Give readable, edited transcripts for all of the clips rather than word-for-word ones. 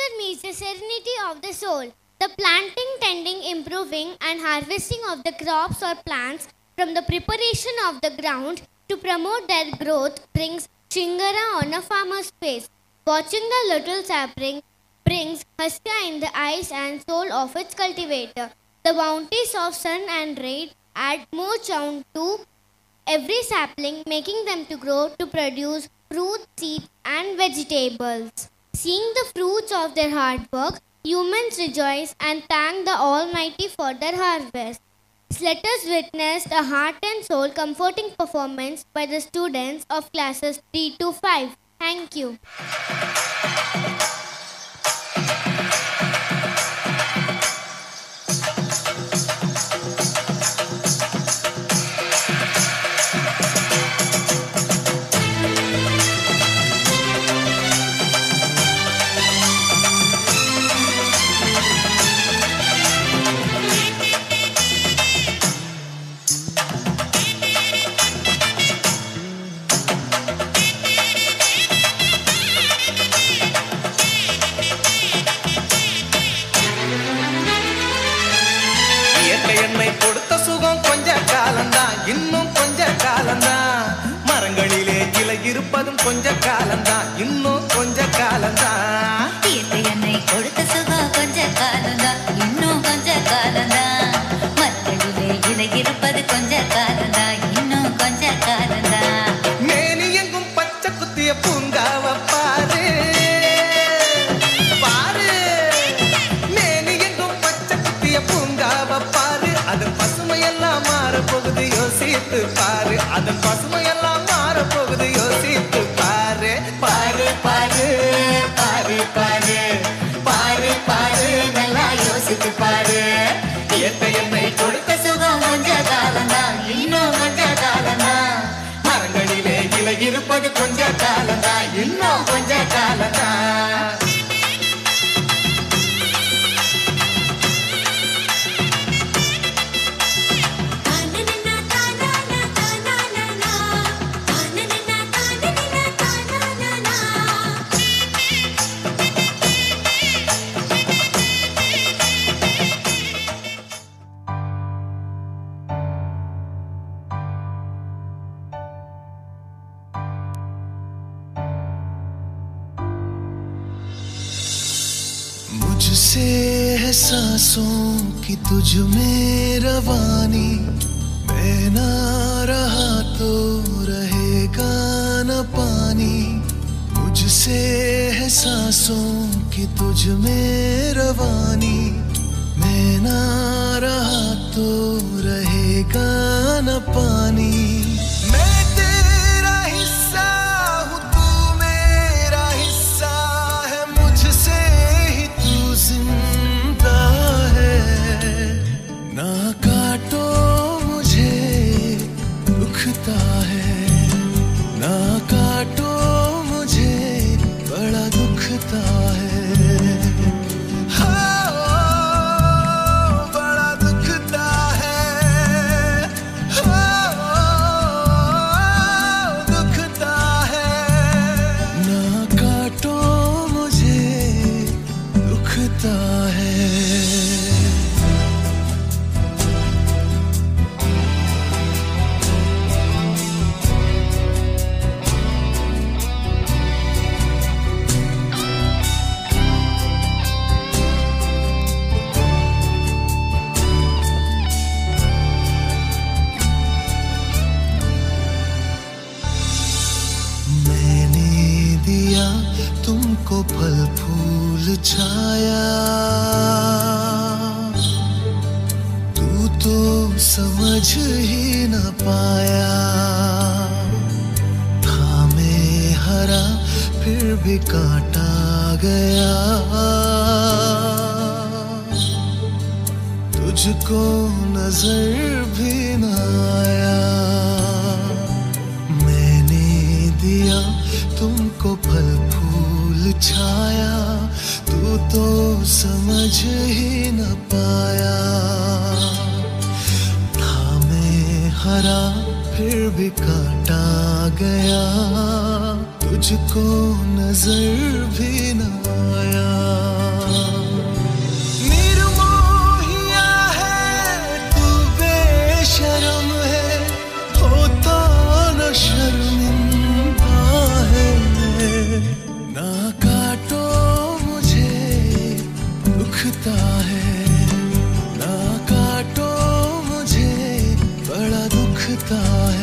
Nature meets the serenity of the soul. The planting, tending, improving, and harvesting of the crops or plants from the preparation of the ground to promote their growth brings chingara on a farmer's face. Watching the little sapling brings huska in the eyes and soul of its cultivator. The bounties of sun and rain add more charm to every sapling, making them to grow to produce fruit, seeds, and vegetables. Seeing the fruits of their hard work, humans rejoice and thank the Almighty for their harvest. Let us witness a heart and soul comforting performance by the students of classes 3 to 5. Thank you. இன்னும் கொஞ்ச காலம்தான் மரங்களிலே இலை இருப்பதும் கொஞ்ச காலம்தான் இன்னும் கொஞ்ச காலம்தான் இயற்கை என்னை கொடுத்த சுகம் கொஞ்ச காலம்தான் இன்னும் கொஞ்ச காலம்தான் மரங்களிலே இலை இருப்பது கொஞ்ச காலம்தான் இன்னும் கொஞ்ச காலம்தான் மேனி எங்கும் பச்சை குத்திய பூங்காவ பாரு பாரு மேனி எங்கும் பச்சை குத்திய பூங்காவ பாரு அதன் பசுமையெல்லாம் மாறப்போகுது யோசித்து பாரு அதன் பசுமையெல்லாம் மாறப்போகுது யோசித்து பாரு பாரு பாரு பாரு பாரு பாரு பாரு நல்லா யோசித்து பாரு இயற்கை என்னை கொடுத்த சுகம் கொஞ்ச காலம்தான் இன்னும் கொஞ்ச காலம்தான் மரங்களிலே இலை இருப்பது கொஞ்ச காலம்தான் இன்னும் கொஞ்ச காலம்தான் मुझसे है सांसों की तुझ में रवानी मैं ना रहा तो रहेगा न पानी मुझसे है सांसों की तुझ में रवानी मैं ना रहा तो रहेगा न पानी मैं तेरा हिस्सा हूँ तू मेरा हिस्सा है मुझसे जिंदा है ना काटो मुझे दुखता है ना काटो मुझे बड़ा दुखता है बड़ा दुखता है दुखता है ना काटो मुझे दुखता है मैंने दिया तुमको फल फूल छाया तू तो समझ ही न पाया था मैं हरा फिर भी काटा गया तुझको नजर भी न आया मैंने दिया तुमको फल फूल छाया तू तो समझ ही न पाया था मैं हरा फिर भी काटा गया तुझको नजर भी न आया निर्मोहिया है तू बेशरम है होता न शर्मिंदा है ना काटो मुझे दुखता है ना काटो मुझे बड़ा दुखता है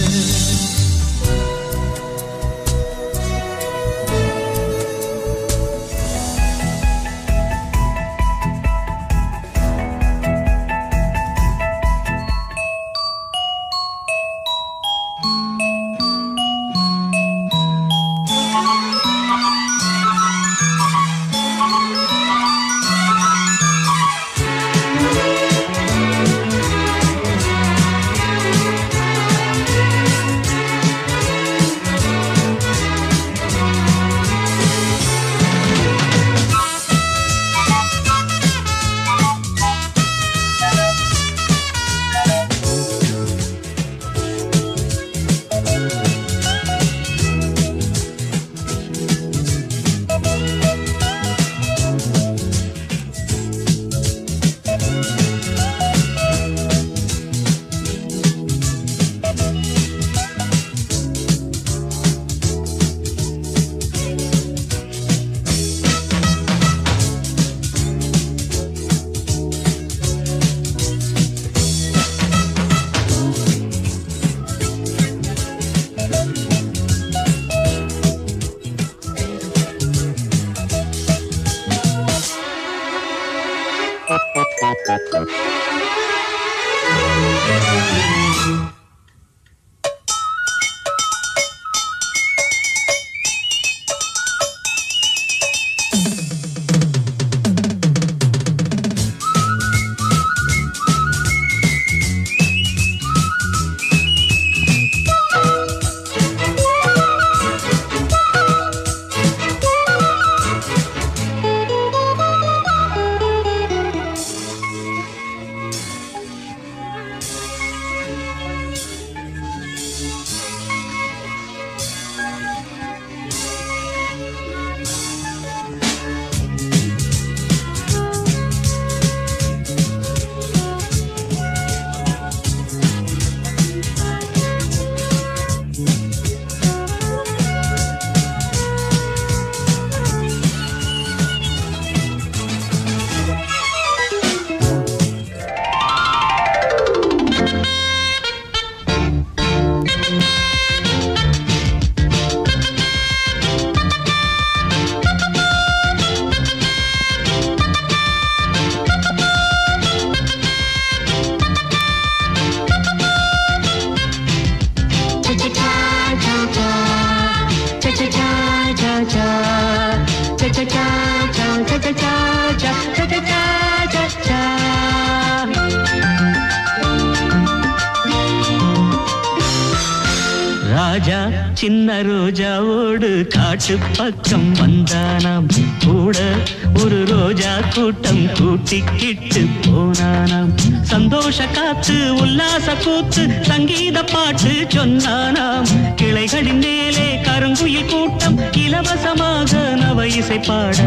ராஜா சின்ன ரோஜாவோடு காட்டு பக்கம் வந்தானாம் கூட ஒரு ரோஜா கூட்டம் கூட்டிக்கிட்டு போனானாம் சந்தோஷ காத்து உல்லாச கூத்து சங்கீத பாட்டு சொன்னானாம் கிளைகளின் மேலே கருங்குயில் கூட்டம் இலவசமாக நவ இசை பாட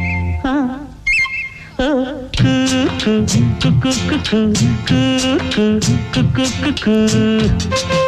கு கு கு கு கு கு கு கு கு கு